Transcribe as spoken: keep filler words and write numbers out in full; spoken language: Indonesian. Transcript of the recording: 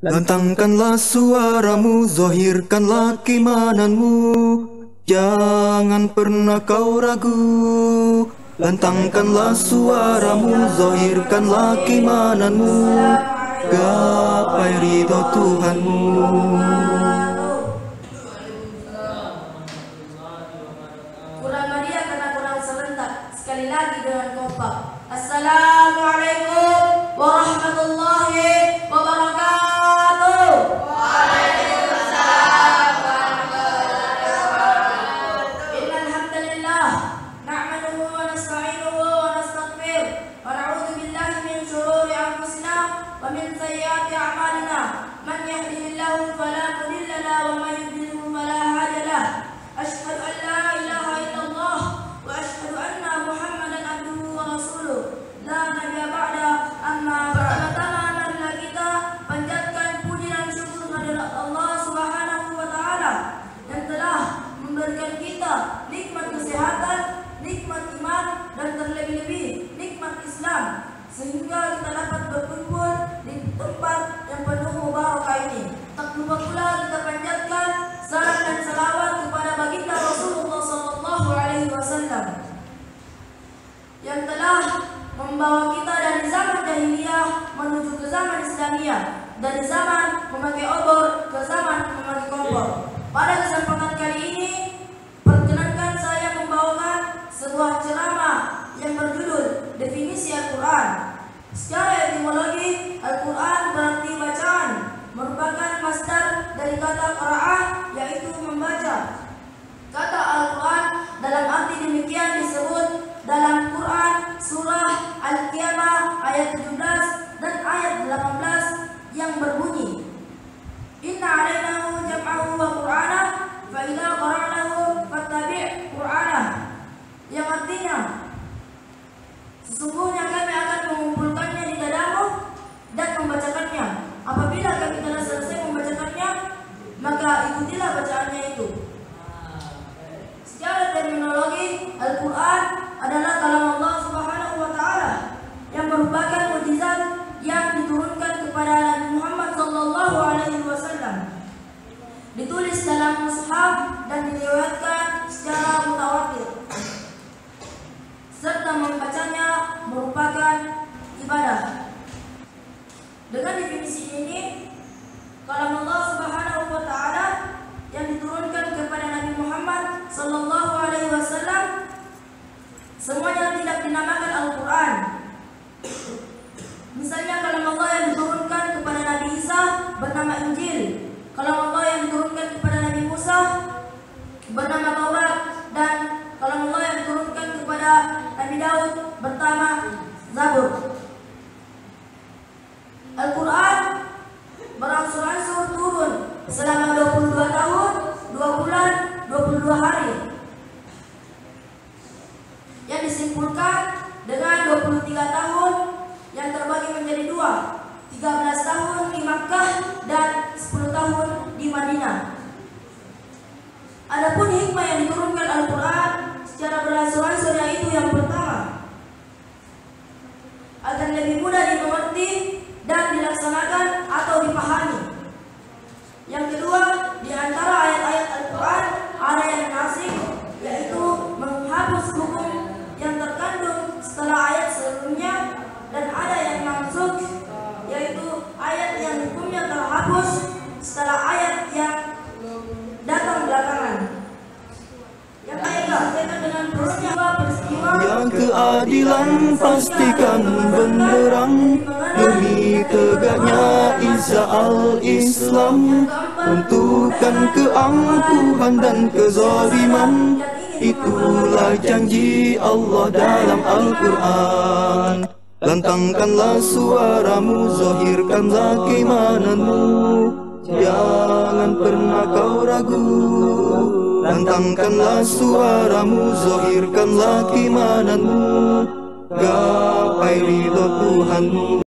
Lantangkanlah suaramu, zahirkanlah keimananmu, jangan pernah kau ragu. Lantangkanlah suaramu, zahirkanlah keimananmu, gapai ridho Tuhanmu. Kurang meriah karena kurang serentak. Sekali lagi dengan kompak. Assalamualaikum warahmatullahi wabarakatuh. Waalaikumsalam warahmatullahi wabarakatuh. Innal hamdalillah nahmaduhu wa nasta'inuhu wa nastaghfir wa na'udzu billahi min shururi anfusina wa min sayyiati a'malina. Man yahdihillahu fala mudilla lahu wa man yudlilhu fala hadiya lahu. Asyhadu an la ilaha illallah wa asyhadu anna Muhammadan abduhu wa rasuluh. La nabiyya ba'da. Amma pertama-tama marilah kita panjatkan puji dan syukur kehadirat Allah Subhanahu wa taala yang telah memberikan kita nikmat kesehatan, nikmat iman, dan terlebih-lebih nikmat Islam, sehingga kita dapat berkumpul di tempat yang penuh barakah ini. Tak lupa pula kita panjatkan salam dan salawat kepada baginda Rasulullah sallallahu alaihi wasallam yang telah membawa kita dari zaman jahiliyah menuju ke zaman Islamiyah, dari zaman memakai obor ke zaman memakai kompor. Pada kesempatan kali ini, perkenankan saya membawakan sebuah ceramah yang berjudul Definisi Al-Quran. Secara etimologi, Al-Quran berarti bacaan, merupakan masdar dari kata qira'ah, yaitu membaca. Kata Al-Quran dalam arti demikian disebut dalam Quran surah Al-Qiyamah ayat tujuh belas dan ayat delapan belas yang berbunyi, Inna alainahu jam'ahu wa qur'anah fa idza qara'nahu fattabi' qur'anah, yang artinya sesungguhnya kami akan mengumpulkannya di dadamu dan membacakannya. Apabila kami telah selesai membacakannya, maka ikutilah bacaannya itu. Secara terminologi, Al-Quran adalah kalam Allah Subhanahu wa taala yang merupakan mukjizat yang diturunkan kepada Nabi Muhammad sallallahu alaihi wasallam. Ditulis dalam mushaf dan diriwayatkan secara mutawatir, serta membacanya merupakan ibadah. Dengan definisi ini, kalam Allah Subhanahu wa taala yang diturunkan kepada Nabi Muhammad sallallahu alaihi wasallam semuanya tidak dinamakan Al-Quran. Misalnya kalam Allah yang diturunkan kepada Nabi Isa bernama Injil, kalam Allah yang diturunkan kepada Nabi Musa bernama Taurat, dan kalam Allah yang diturunkan kepada Nabi Daud bernama Zabur. Al-Quran berangsur-angsur turun selama dua puluh dua tahun, dua bulan, dua puluh dua hari, yang disimpulkan dengan dua puluh tiga tahun yang terbagi menjadi dua, tiga belas tahun di Makkah dan sepuluh tahun di Madinah. Adapun hikmah yang diturunkan Al-Quran secara berangsur-angsur, yaitu yang pertama, agar lebih mudah dimengerti dan dilaksanakan atau dipahami. Yang kedua, di antara ayat-ayat Al-Quran ada yang nasik, yaitu menghapus hukum yang terkandung setelah ayat sebelumnya, dan ada yang mansukh, yaitu ayat yang hukumnya terhapus setelah ayat yang datang belakangan. Yang ketiga, berkaitan dengan peristiwa-peristiwa yang keadilan pastikan benderang, demi tegaknya izah al-Islam. Untukkan keangkuhan dan kezaliman, itulah janji Allah dalam Al-Quran. Lantangkanlah suaramu, zahirkanlah keimananmu, jangan pernah kau ragu. Lantangkanlah suaramu, zahirkanlah keimananmu, gapai ridho Tuhanmu.